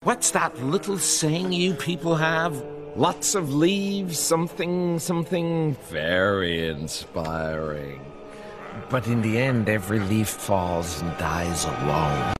What's that little saying you people have? Lots of leaves, something very inspiring. But in the end, every leaf falls and dies alone.